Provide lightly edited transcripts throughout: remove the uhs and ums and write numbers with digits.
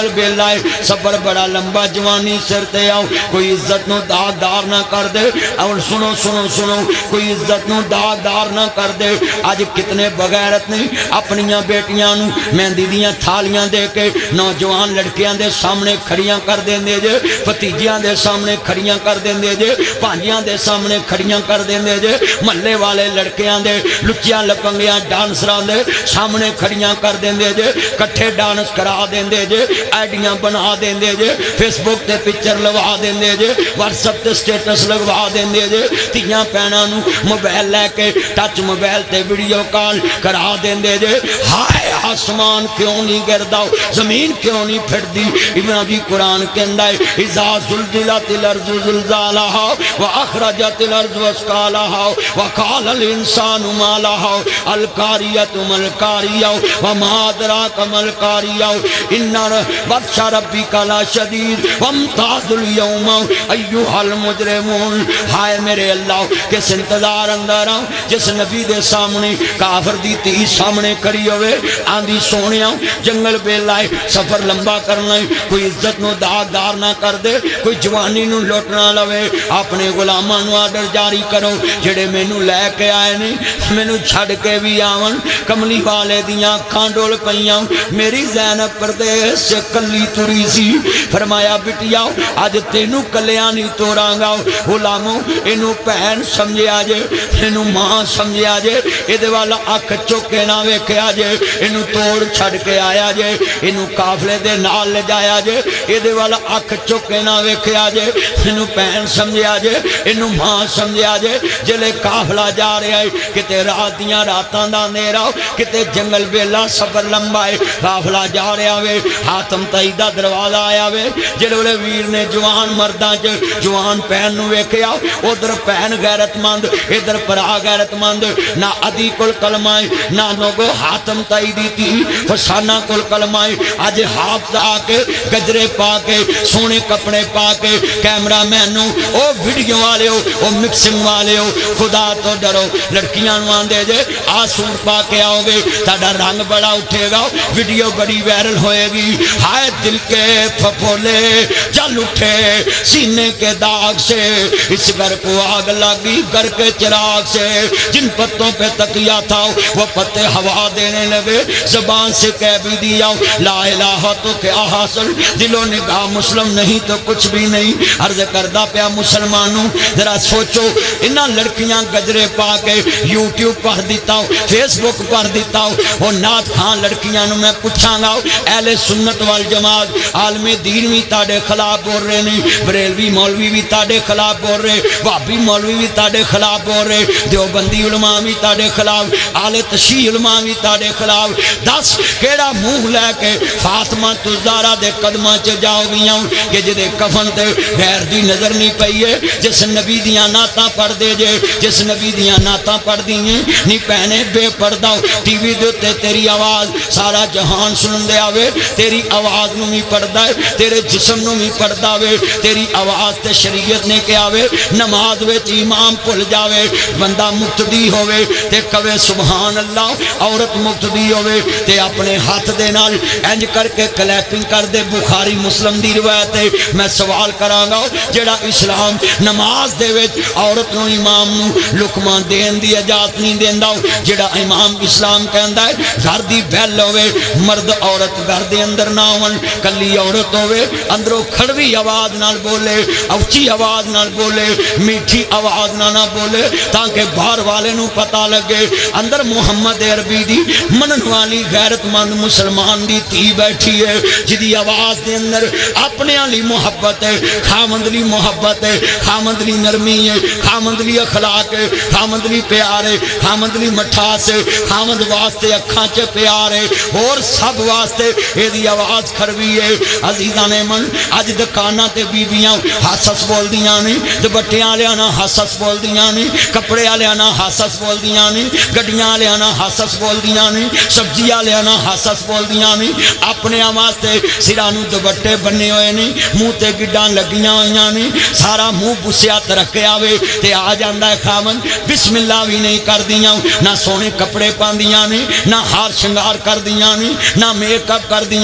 بیلائے سفر بڑا لمبا جوانی سر تے آؤ کوئی عزت نو داغدار نہ کر دے اور سنو سنو سنو کوئی عزت نو داغدار نہ کر دے آج کتنے بغیرت نے اپنیاں بیٹیاں نو مہندی دیاں تھالیاں دے کے نوجوان لڑکیاں دے سامنے کھڑیاں کر دیندے جے بھتیجیاں دے سامنے کھڑیاں کر دیندے جے پانجیاں دے سامنے کھڑیاں کر دیندے جے محلے والے لڑکیاں دے لچیاں لپنگیاں ڈانسراں دے سامنے کھڑیاں کر دیندے جے کٹھے ڈانس کرا دیندے جے آئیڈیاں بنا دیندے جے فیس بک تے پکچر لگوا دیندے جے واٹس ایپ تے سٹیٹس لگوا دیندے جے تیاں پینا نو موبائل لے کے ٹچ موبائل تے ویڈیو کال کرا دیندے جے ہائے آسمان کیوں نہیں گردا زمین کیوں نہیں پھٹدی ابن ابی قرآن کے اندر اذا زلزلت الارض زلزالها واخرجت الارض اثقالها وقال الانسان ما لها القارية ما القارية وما ادراك ما القارية ان بطش ربک لشدید وامتاز اليوم ایھا المجرمون ہائے میرے اللہ کس انتظار اندر آؤں جس نبی دے سامنے کافر دی تی سامنے کری ہوئے آندھی سونیا جنگل بے لائے سفر لمبا کرنا کوئی عزت نو داغدار نہ کر دے کوئی جوانی نو لوٹنا لوے اپنے غلاماں نو آرڈر جاری کرو جڑے مینو لے کے آئے نہیں مینو چھڑ کے بھی آون کملی والے دیاں کھانڈول پئیاں میری زینب پردیس سے کلی توری سی فرمایا بٹیا آج تینو کلیانی توڑاں گا غلاموں انو پہن سمجھے آجے انو ماں سمجھے آجے ادھے والا اکھ چوکے نہ ویکھے آجے انو توڑ چھڑ کے آیا جے انو کافلے دے نال لے جایا جے ادھے والا اکھ چوکے نہ ویکھے آجے انو پہن سمجھے آجے انو ماں سمجھے آجے جلے کافلہ جا رہے آئے کتے رات دیاں راتاں دا نیرہ کتے جنگل بیلا سفر لمبائے کافلہ جا رہے آوے حاتم تائیدہ دروازہ آیا وے جلولے ویر نے جوان مردان جوان پہن نو ویکھے آو ادھر پہن غیرت مند ادھر پرا غیرت مند نہ ادھی کل کلمائے نہ لوگو حاتم تائیدی تھی فسانہ کل کلمائے آج حافظ آکے گجرے پاکے سونے کپڑے پاکے کیمرہ مینو او ویڈیو والے ہو او مکسنگ والے ہو خدا تو ڈرو لڑکیاں نوان دے جے آسور پاکے آؤ گے تاڑا رنگ بڑا اٹھے گا ویڈیو بڑی ویرل ہوئے گی ہائے دل کے پھپولے جل اٹھے سینے کے داغ سے اس گھر کو آگ لگی گھر کے چراغ سے جن پتوں پہ تکیا تھا وہ پتے ہوا دینے لگے زبان سے کہہ بھی دیا لا الہ تو کیا حاصل دلوں نے کہا مسلم نہیں تو کچھ بھی نہیں عرض کردہ پیا مسلمانوں ذرا سوچو انہاں لڑکیاں گجرے پا کے یوٹیوب پر دیتا ہوں فیس بک پر دیتا ہوں اور نات خان لڑکیاں نو میں پوچھاں گا اہل سنت والجماعت عالم دین بھی تاڑے خلاف بول رہے نہیں بریلوی مولوی بھی تاڑے خلاف بول رہے وابی مولوی بھی تاڑے خلاف بول رہے دیوبندی علماء بھی تاڑے خلاف آل تشیع علماء بھی تاڑے خلاف دس کیڑا منہ لے کے فاطمہ تزارہ دے قدمہ چ جاؤ گیاں کہ جدے کفن تے غیر دی نظر نہیں پئیے جس نبی دیاں ناتاں پڑھ دے جے جس نبی دیاں ناتاں پڑھ دیئے نہیں پہنے بے پردہ ٹی وی دیتے تیری آواز سارا جہان سن دے آوے تیری آواز نو بھی پڑھدا ہے تیرے جسم نو بھی پڑھدا وے تیری آواز تے شریعت نے کیا وے نماز وچ امام بھول جاوے بندہ مقتدی ہوئے تے کہے سبحان اللہ عورت مقتدی ہوئے تے اپنے ہاتھ دے نال انج کر کے کلیپنگ کر دے بخاری مسلم دی روایت ہے میں سوال کراں گا جڑا اسلام نماز دے وچ عورت نو امام نو لقمہ دین دی اجازت نہیں دیندا جڑا امام اسلام کہندا ہے گھر دی بیل ہوئے مرد عورت گھر دے اندر نہ ہون کلی عورت ہوئے اندروں کھڑوی آواز نال بولے اونچی آواز نال بولے میٹھی آواز نہ بولے تاکہ باہر والے نو پتہ لگے اندر محمد عربی دی منن والی غیرت مند مسلمان دی تھی بیٹھی ہے جدی آواز دے اندر اپنے علی محبت ہے خامند لی محبت ہے خامند لی نرمی ہے خامند لی اخلاق ہے خامند لی پیار ہے خامند لی مٹھاس ہے خامند واسطے اکھاں چ پیار ہے اور سب واسطے اے دی آواز کھڑوی ہے عزیزان من اج دکاناں تے بیبیاں حسس بول دیاں نے دوپٹیاں والےاں نہ حسس بول دیاں نے کپڑے والےاں نہ حسس بول دیاں نے گڈیاں والےاں نہ حسس بول دیاں نے سبزی والےاں نہ حسس بول دیاں نے اپنے واسطے سراں نوں دوپٹے بننے ہوئے نے منہ تے گڈاں لگیاں ہویاں نے سارا منہ بسیا رکھیا وے تے آ جاندا ہے خاوند بسم اللہ بھی نہیں کردیاں نہ سونے کپڑے پاندیاں نے نہ ہار شنگار کردیاں نے نہ میک اپ کردیاں نے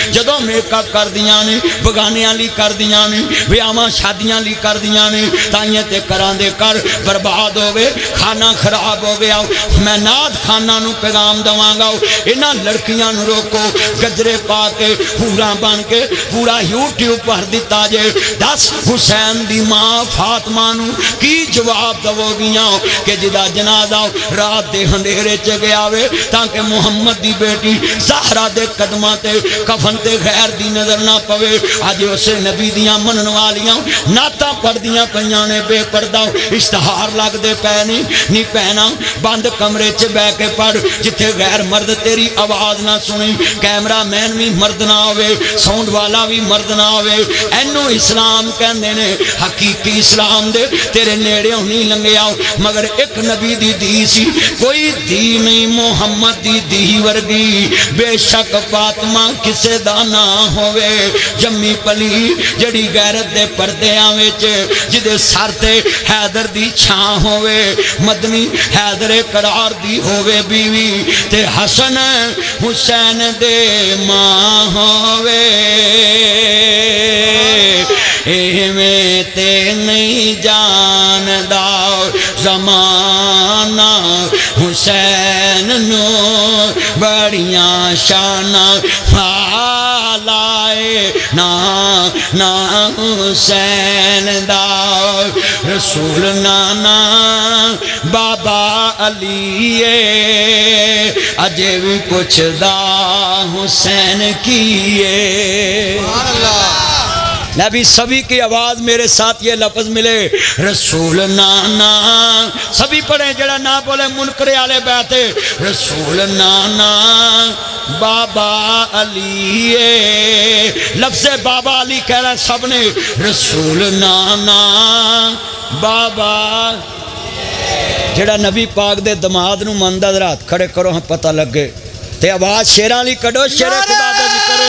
جدوں میک اپ کر دیاں نے بگانیاں لی کر دیاں نے بیاواں شادیاں لی کر دیاں نے تائیں تے کراں دے کر برباد ہوے کھانا خراب ہو گیا میں نات خانہ نو پیغام دواں گا انہاں لڑکیاں نو روکو گجرے پا کے پورا بن کے پورا یوٹیوب پر دیتا جے دس حسین دی ماں فاطمہ نو کی جواب دو گیاں کہ جدا جنازہ رات دے اندھیرے چ گیا وے تاکہ محمد دی بیٹی زہرا دے قدماں تے کفن تے غیر دی نظر نہ پوے اج اسے نبی دیاں منن والیاں نعتاں پڑھدیاں پیاں نے بے پردہ اشتہار لگ دے پے نہیں پہنا بند کمرے چ بہ کے پڑھ جتھے غیر مرد تیری آواز نہ سنی کیمرہ مین بھی مرد نہ ہوئے ساؤنڈ والا بھی مرد نہ ہوئے اینو اسلام کہندے نے حقیقی اسلام دے تیرے نیڑے نہیں لنگیا مگر ایک نبی دی دی سی کوئی دی نہیں محمد دی دی ورگی بے شک فاطمہ کسے دا نہ ہوئے جمی پلی جڑی غیرت دے پردے وچ جدے سر تے حیدر دی چھاں ہوئے مدنی حیدر قرار دی ہوئے بیوی تے حسن حسین دے ماں ہوئے میں تے نہیں جان دا زمانہ حسین نو بڑیاں شانہ لائے نا حسین دا رسول نانا بابا علی اجے بھی کچھ دا حسین کیے نبی سبھی کی آواز میرے ساتھ یہ لفظ ملے رسول نانا سبھی پڑھیں جڑا نہ بولے منکرے آلے بیٹھے رسول نانا بابا علی لفظ بابا علی کہہ رہا سب نے رسول نانا بابا جڑا نبی پاک دے دماد نو مندہ درات کھڑے کرو ہم پتہ لگ گئے تے آواز شیران لی کڑو شیر خدا دے ذکر